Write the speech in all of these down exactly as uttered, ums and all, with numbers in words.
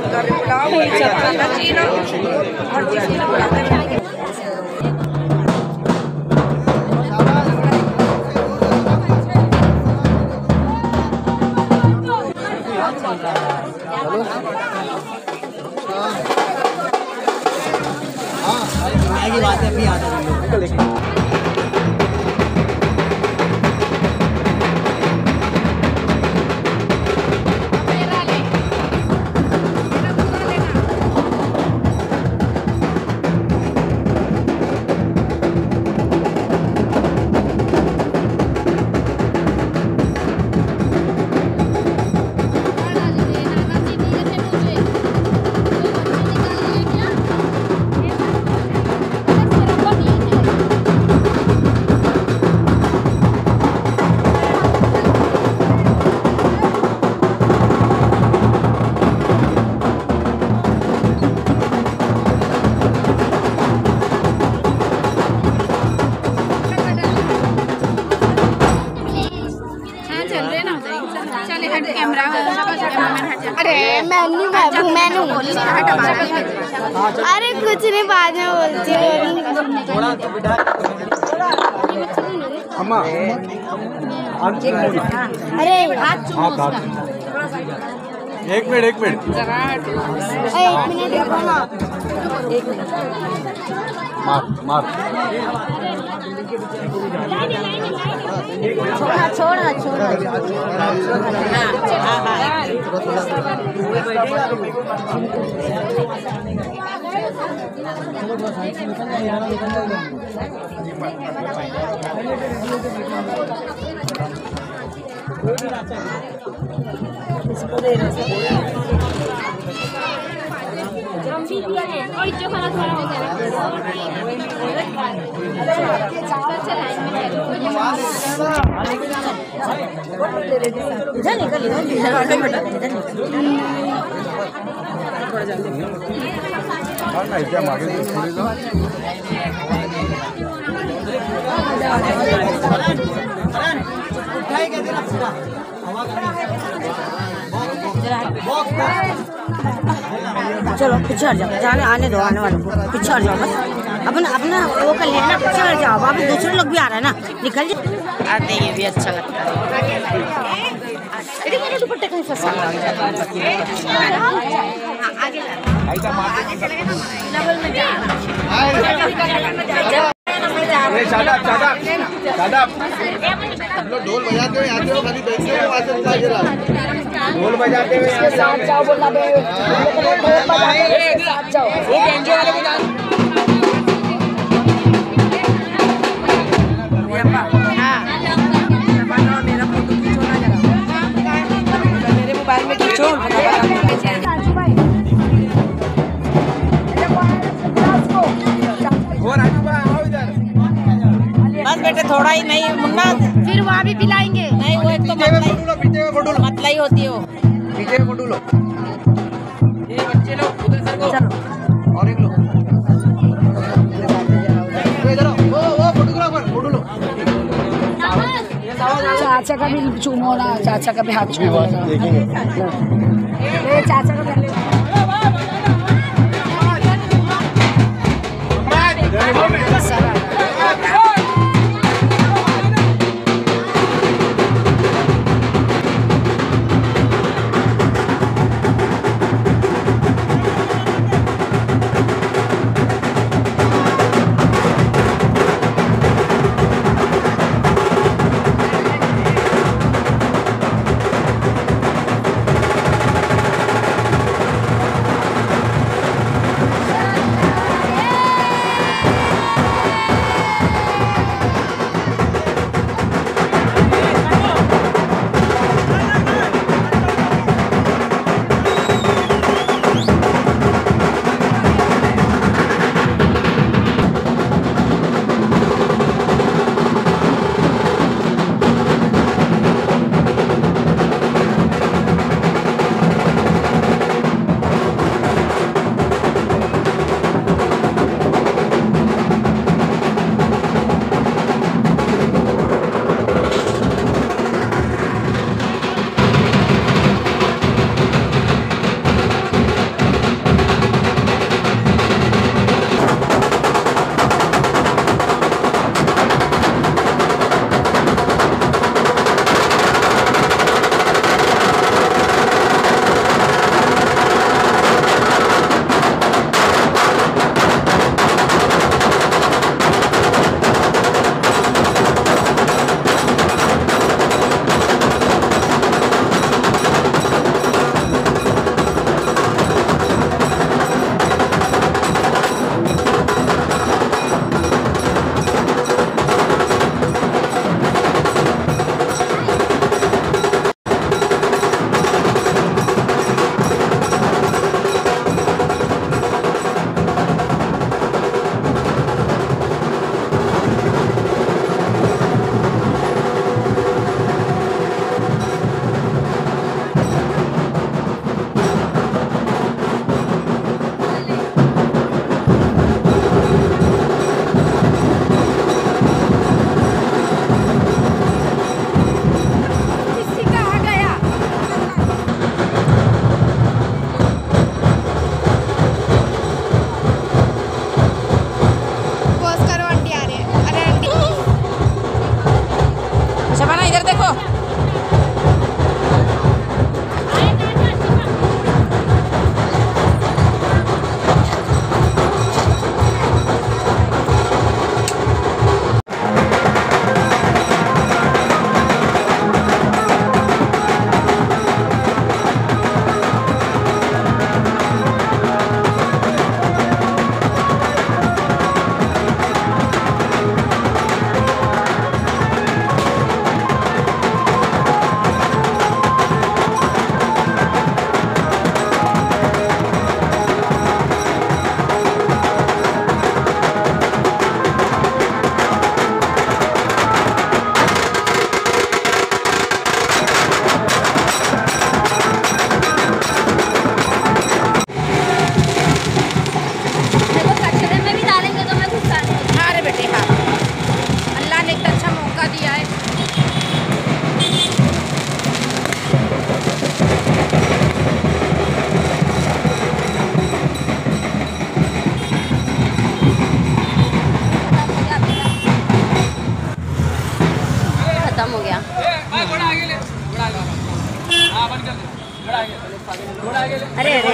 की बात है अभी आ जाएंगे। अरे मैंने बाबू मैंने अरे कुछ नहीं बाद में बोलती अरे एक मिनट एक मिनट एक मिनट देखो ना एक मिनट मार मार छोड़ा छोड़ा छोड़ा इधर निकल चलो पीछे हट जाओ, जाने आने दो आने वालों को पीछे हट जाओ बस अपना अपना वो कर लेना पीछे हट जाओ। वहाँ पे दूसरे लोग भी आ रहे हैं ना, निकल जाए आते ये भी अच्छा लगता है। दुपट्टे कहीं फंसा ढोल बजाते हुए आते हो, खाली बैठे हो, वहाँ से उठा के लाओ। ढोल बजाते हुए साथ जाओ बोलना दो साथ जाओ मेरे मोबाइल में खींचो। बस बेटे थोड़ा ही नहीं मुन्ना, फिर वहाँ भी पिलाएंगे नहीं, वो एक तो मतला ही होती है वो। पीछे में फोटो लो, ये बच्चे लोग उधर सर को चलो और एक लो इधर वो वो फोटोग्राफर फोटो लो। चाचा का भी चूमो ना, चाचा का भी हाथ चूमो देखेंगे चाचा का पहले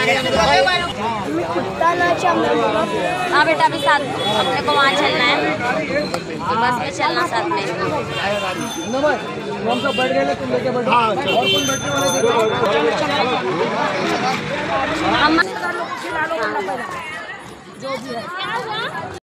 हाँ बेटा अभी साथ अपने को वहाँ चलना है, तो बस में चलना साथ में। हम सब बैठ गए, तुम लेके बैठो। हाँ, और कौन बैठने वाले देखो। हम